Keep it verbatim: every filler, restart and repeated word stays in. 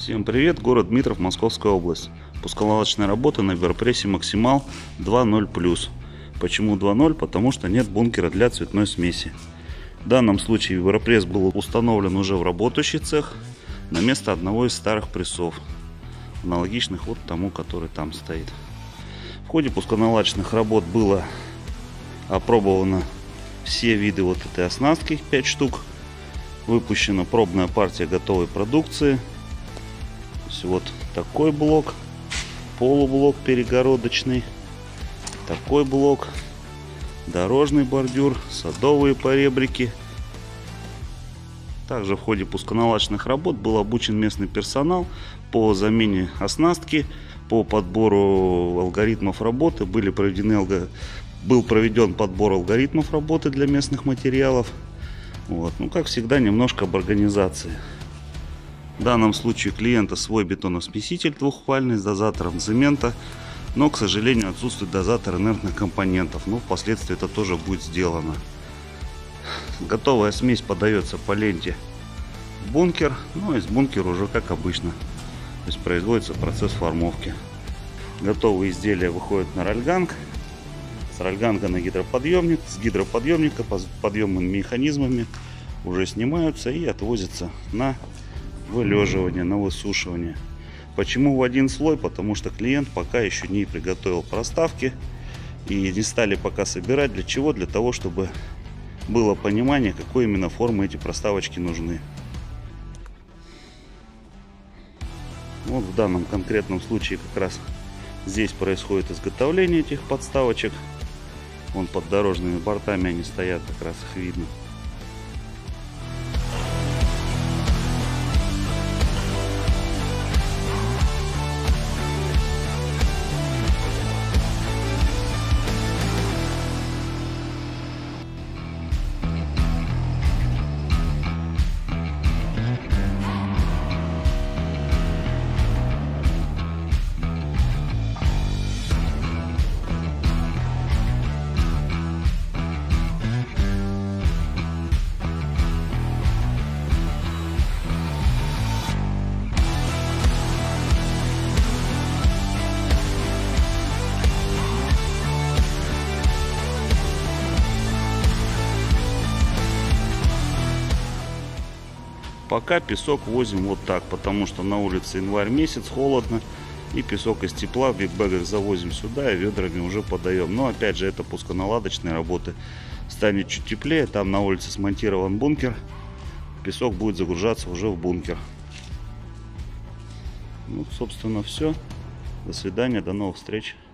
Всем привет, город Дмитров, Московская область. Пусконаладочная работа на Вибропрессе Максимал два ноль плюс. Почему два ноль? Потому что нет бункера для цветной смеси. В данном случае Вибропресс был установлен уже в работающий цех на место одного из старых прессов, аналогичных вот тому, который там стоит. В ходе пусконаладочных работ было опробовано все виды вот этой оснастки, пять штук. Выпущена пробная партия готовой продукции. Вот такой блок, полублок перегородочный, такой блок, дорожный бордюр, садовые поребрики. Также в ходе пусконаладочных работ был обучен местный персонал по замене оснастки, по подбору алгоритмов работы. Были проведены, был проведен подбор алгоритмов работы для местных материалов. Вот. Ну, как всегда, немножко об организации. В данном случае у клиента свой бетоносмеситель двухвальный с дозатором цемента, но, к сожалению, отсутствует дозатор инертных компонентов. Но впоследствии это тоже будет сделано. Готовая смесь подается по ленте в бункер, ну из бункера уже как обычно. То есть производится процесс формовки. Готовые изделия выходят на рольганг. С рольганга на гидроподъемник, с гидроподъемника подъемными механизмами уже снимаются и отвозятся на вылеживание, на высушивание. Почему в один слой? Потому что клиент пока еще не приготовил проставки и не стали пока собирать. Для чего? Для того, чтобы было понимание, какой именно формы эти проставочки нужны. Вот в данном конкретном случае как раз здесь происходит изготовление этих подставочек. Вон под дорожными бортами они стоят, как раз их видно. Пока песок возим вот так, потому что на улице январь месяц, холодно. И песок из тепла в бигбэгах завозим сюда и ведрами уже подаем. Но опять же, это пусконаладочные работы. Станет чуть теплее, там на улице смонтирован бункер. Песок будет загружаться уже в бункер. Ну, собственно, все. До свидания, до новых встреч.